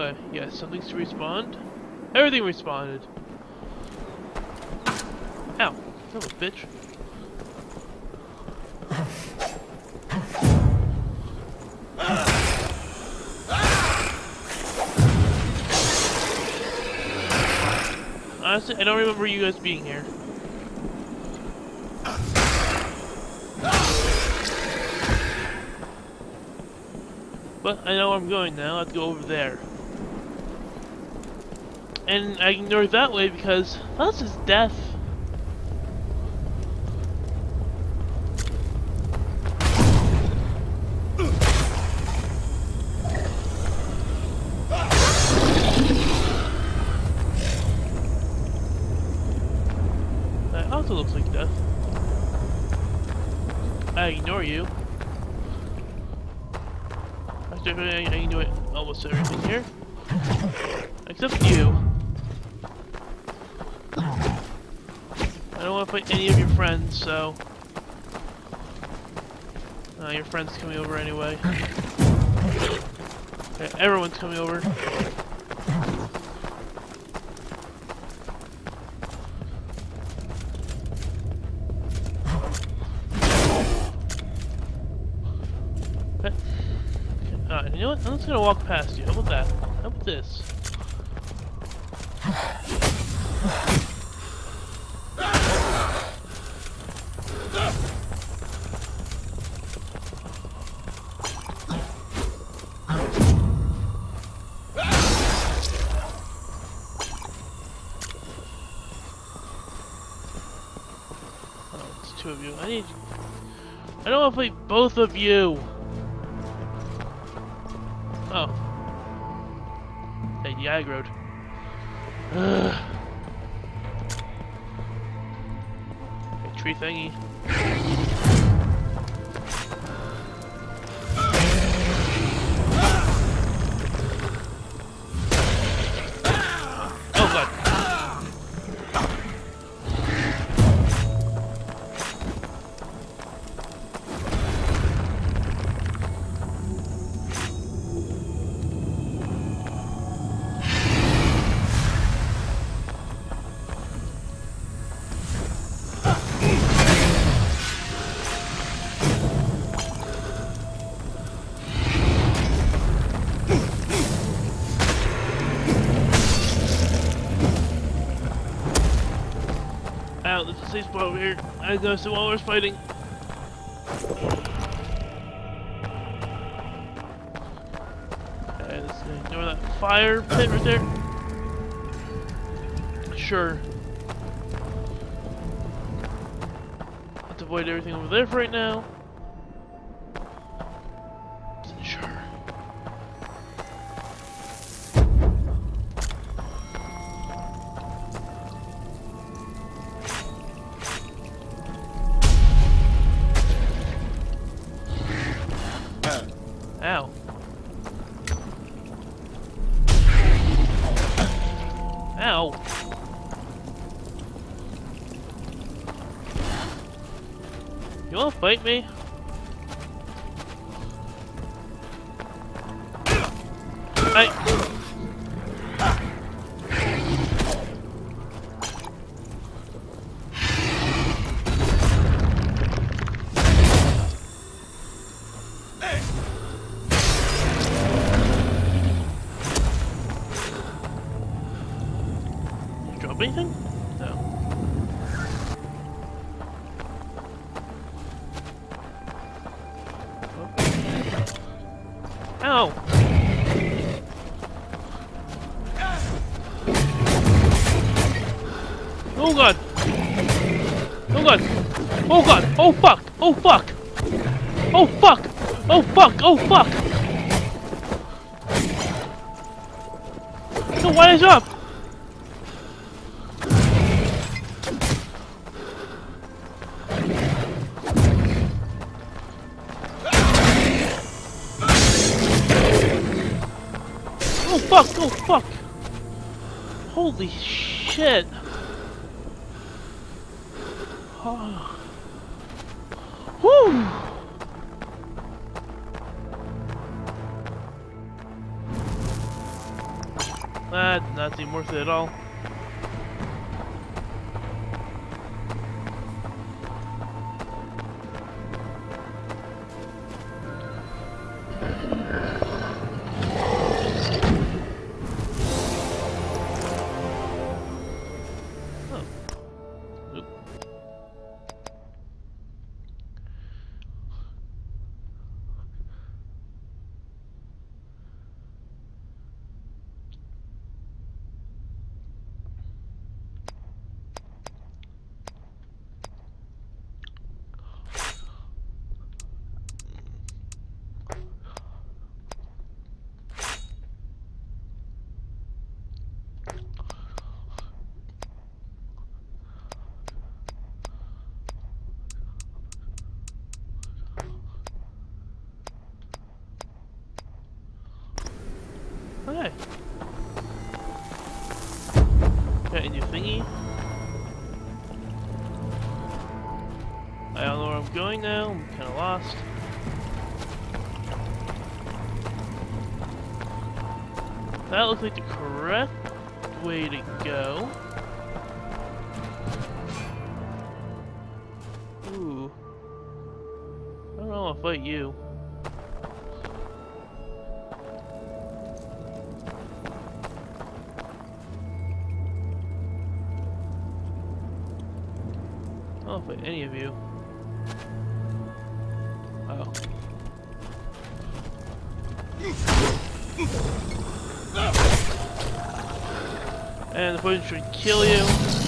Yes, something's to respond. Everything responded. Ow, son of a bitch. Honestly, I don't remember you guys being here. But I know where I'm going now. I have to go over there. And I ignored that way because that's his death. That also looks like death. I ignore you. I can do it almost everything here. Except you. I don't want to fight any of your friends, so... your friend's coming over anyway. Okay, everyone's coming over. Okay. You know what? I'm just gonna walk past you. How about that? How about this? Two of you. I don't want to fight both of you. Oh. Hey, you aggroed. Ugh. Hey, tree thingy. Oh god. Ow, there's a safe spot over here. I go so while we're fighting. Okay, let's ignore that fire pit right there. Sure. Let's avoid everything over there for right now. Sure. Ow. Ow. You wanna fight me? Drop anything? No. Ow! Oh god! Oh god! Oh god! Oh fuck! Oh fuck! Oh fuck! Oh fuck! Oh fuck! So why is up? Oh fuck! Oh fuck! Holy shit! Oh. Whew! not seem worth it at all. Okay. Got a new thingy. I don't know where I'm going now. I'm kind of lost. That looks like the correct way to go. Ooh. I don't know, I'll fight you. I don't fight any of you. Oh. And the poison should kill you.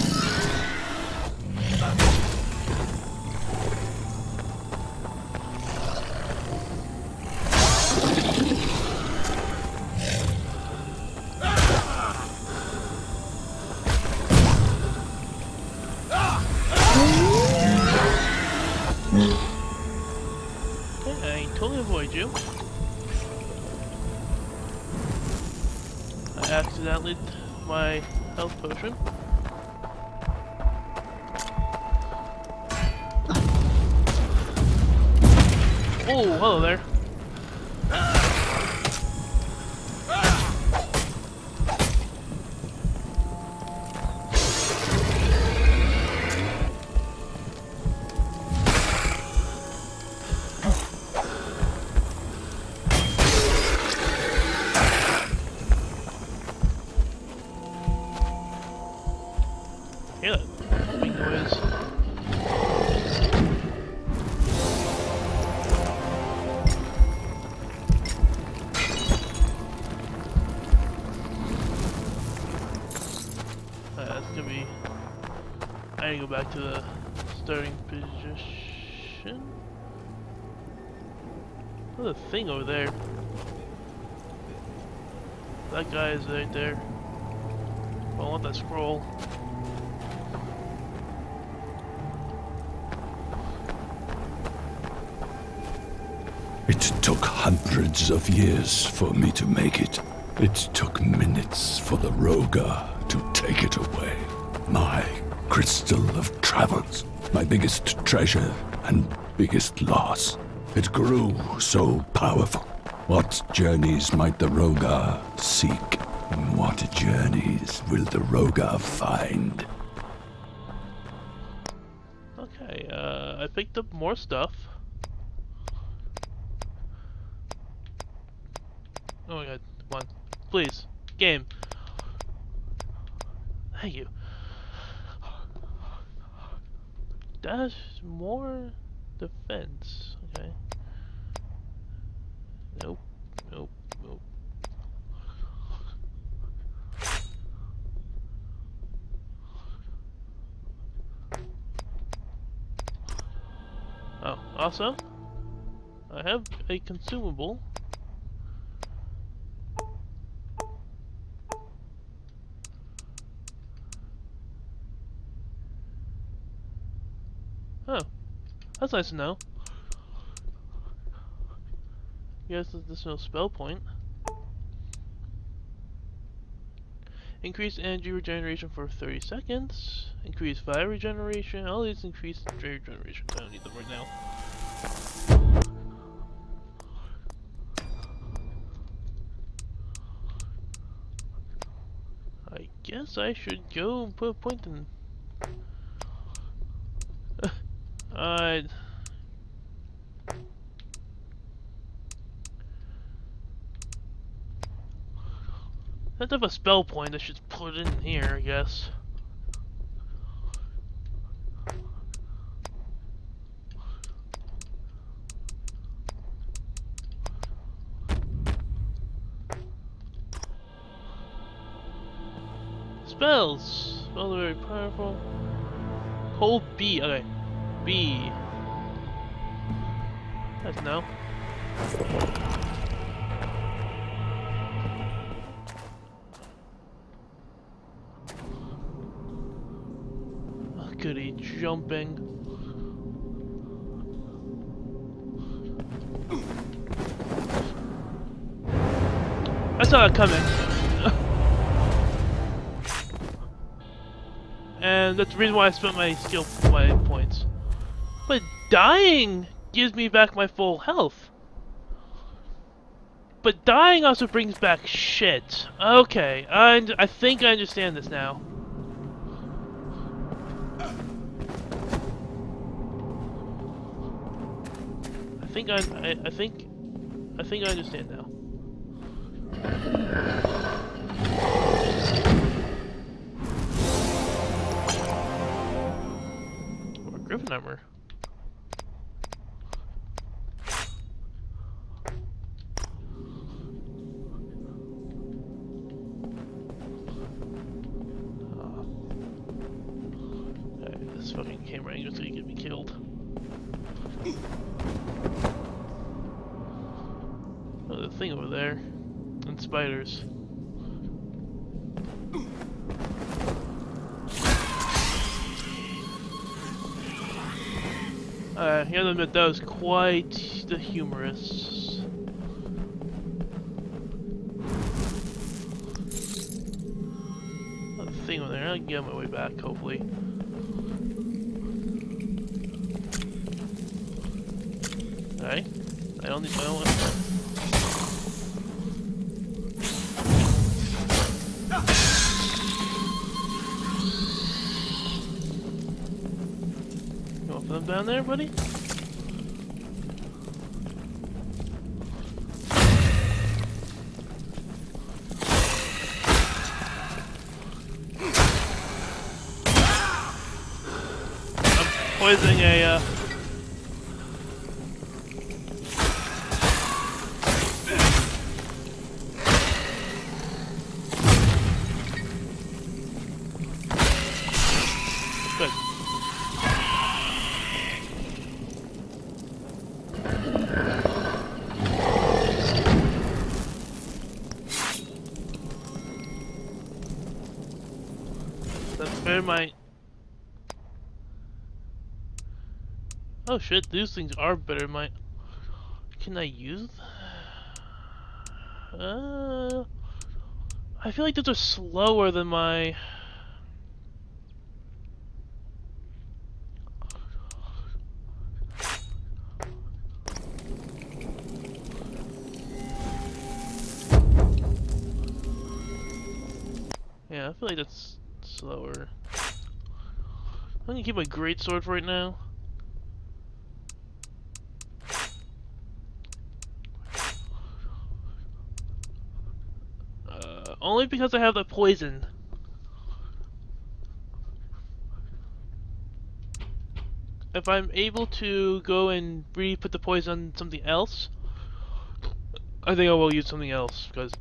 Okay, I totally avoid you. I accidentally my health potion. Oh, hello there. Hear that big noise. That's gonna be. I need to go back to the starting position. There's a thing over there. That guy is right there. I want that scroll. It took hundreds of years for me to make it. It took minutes for the Roga to take it away. My crystal of travels, my biggest treasure and biggest loss. It grew so powerful. What journeys might the Roga seek? And what journeys will the Roga find? Okay, I picked up more stuff. Oh my god, come on. Please, game. Thank you. Dash more defense. Okay. Nope, nope, nope. Oh, also, I have a consumable. Oh, that's nice to know. Yes, there's no spell point. Increase energy regeneration for 30 seconds. Increase fire regeneration. All these increase regeneration. I don't need them right now. guess I should go and put a point in. Alright. I have a spell point, I should put it in here, I guess. Spells! Spells are very powerful. Hold B, okay. B. That's no. Oh, goody, jumping. I saw it coming. And that's the reason why I spent my my points. But dying gives me back my full health. But dying also brings back shit. Okay, I think I understand this now. I think I understand now. Or Griffin armor. This fucking camera angle is gonna get me killed. Oh, the thing over there. And spiders. You have to admit, that was quite the humorous. Oh, the thing over there, I'll get my way back, hopefully. Alright. I don't want You want them down there, buddy? I'm poisoning a Good. That's better my... Oh shit, these things are better than my... Can I use... I feel like those are slower than my... Yeah, I feel like that's slower. I'm gonna keep my greatsword for right now. Only because I have the poison. If I'm able to go and re-put the poison on something else, I think I will use something else, because...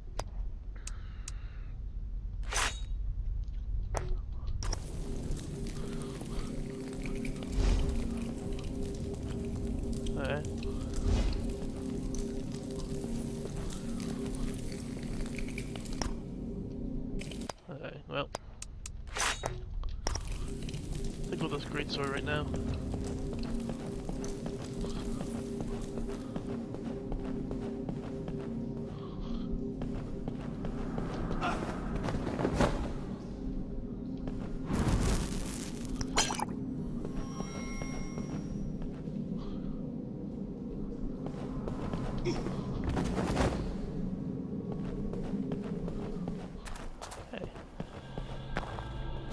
Alright. Okay, well. Think with this greatsword right now.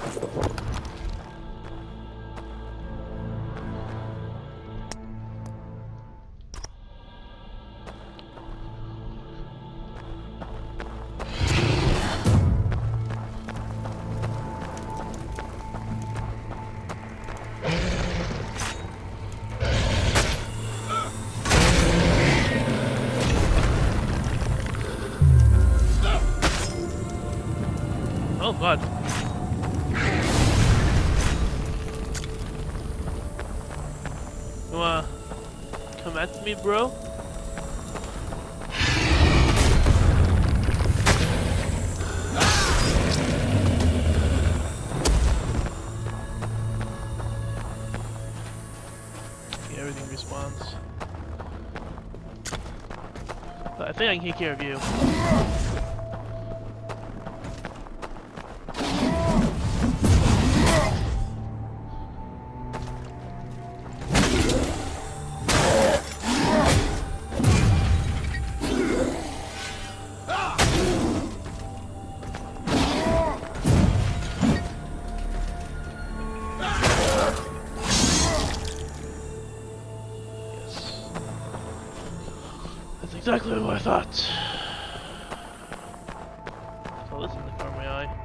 Oh god. You wanna come at me, bro? Yeah, everything respawns. But I think I can take care of you. That's exactly what I thought. So this in the corner of my eye.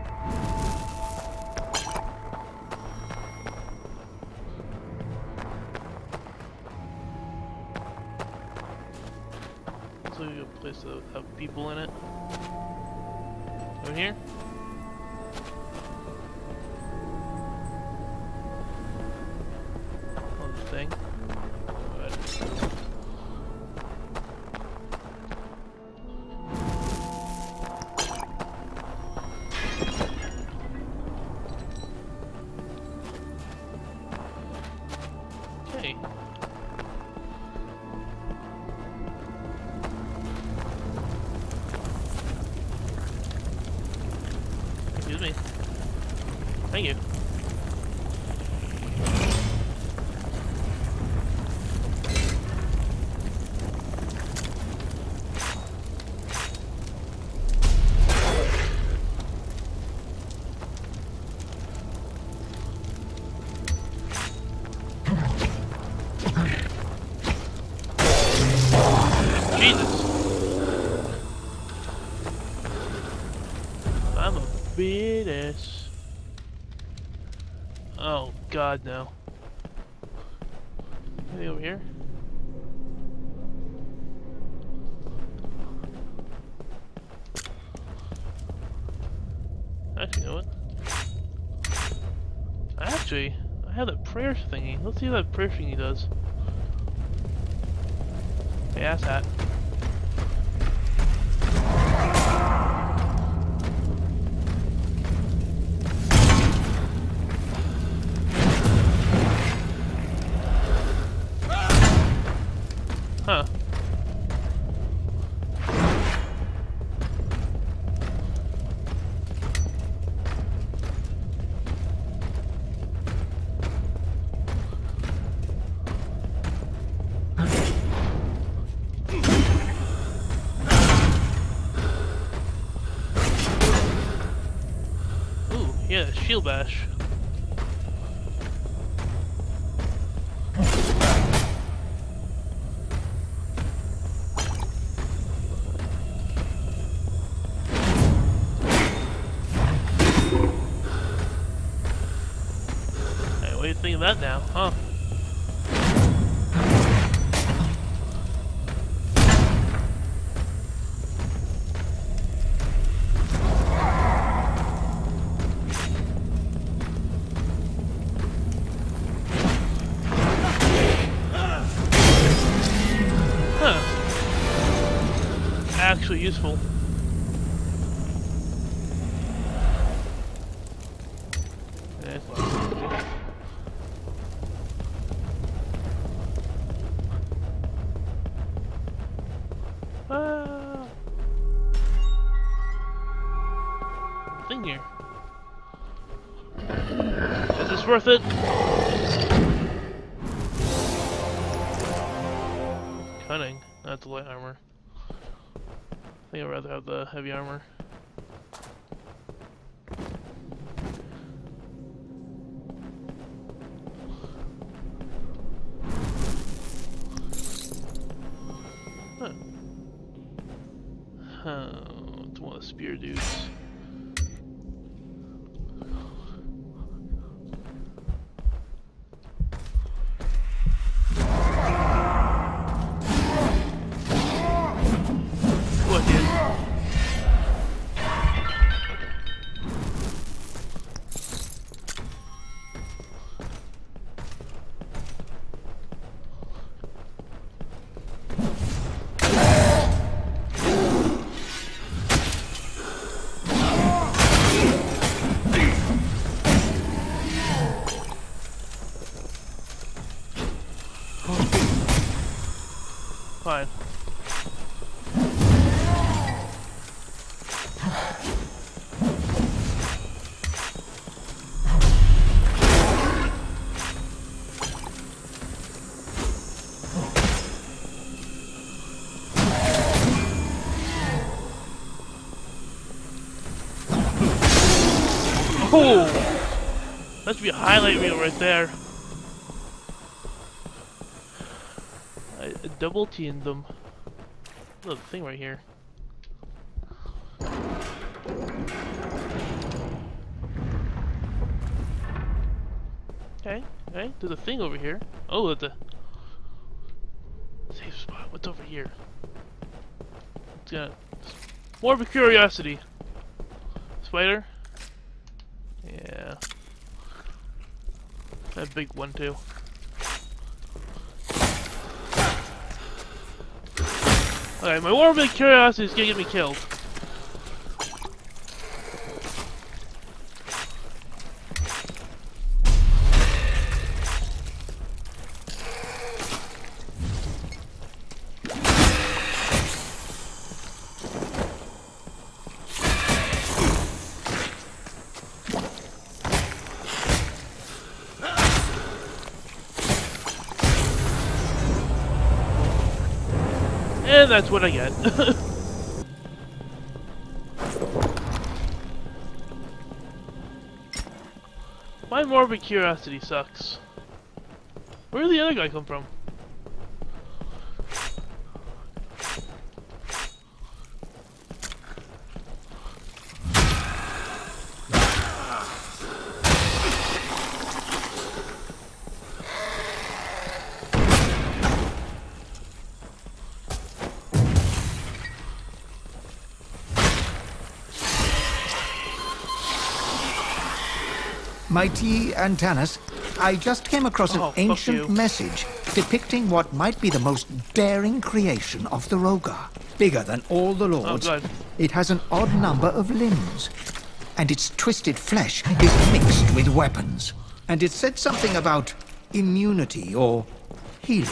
Looks like a place to have people in it. Over here? On the thing. Good. Okay. Excuse me. Thank you. Jesus. I'm a bitch. Oh god, no. Anything over here? Actually, you know what? I have that prayer thingy. Let's see what that prayer thingy does. Hey, ass hat. Huh. Ooh, yeah, shield bash. Hey, what do you think of that now, huh? Actually useful. Yeah, it's fine. Thing here. Is this worth it? Cunning. That's light armor. I think I'd rather have the heavy armor. It's one of the spear dudes. What, dude? Fine. Oh! That should be a highlight reel right there. I double teamed them. Look, the thing right here. Okay, okay, there's a thing over here. Oh, at the safe spot. What's over here? It's gonna... More of a curiosity. Spider? Yeah. That big one too. Okay, my morbid curiosity is gonna get me killed. And that's what I get. My morbid curiosity sucks. Where did the other guy come from? Mighty Antanas, I just came across Oh, an fuck ancient you. message depicting what might be the most daring creation of the Rogar. Bigger than all the lords. God. It has an odd number of limbs. And its twisted flesh is mixed with weapons. And it said something about immunity or healing.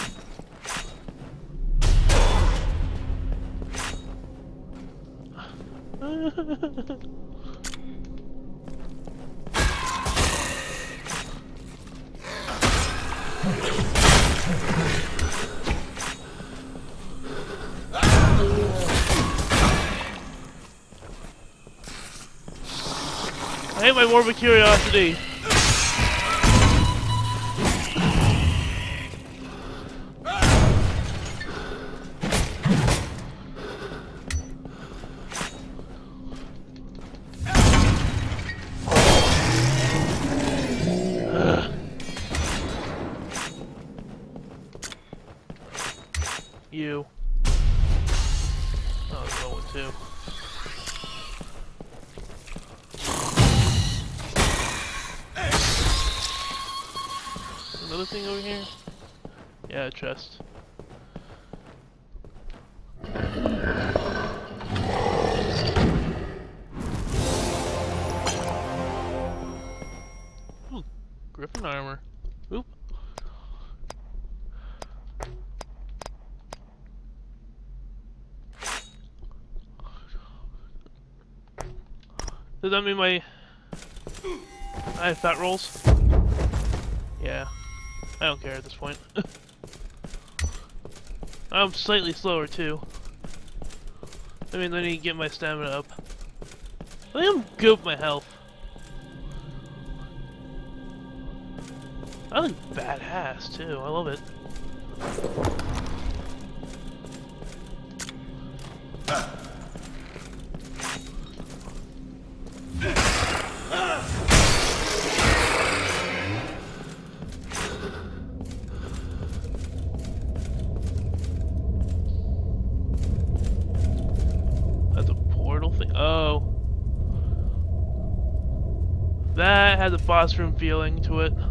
I hate my morbid curiosity. You. Oh, there's another one too. Another thing over here? Yeah, a chest. Ooh, Griffin armor. Oop. Does that mean I have fat rolls? Yeah. I don't care at this point. I'm slightly slower too. I mean, I need to get my stamina up. I think I'm good with my health. I look badass too. I love it. that has a boss room feeling to it.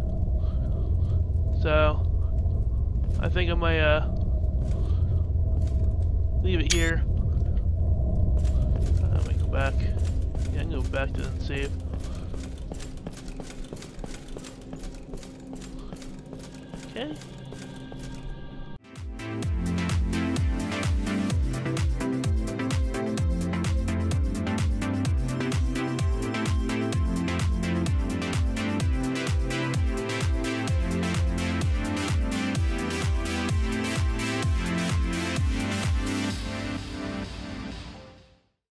So I think I might leave it here. Let me go back. Yeah, I can go back to the save. Okay.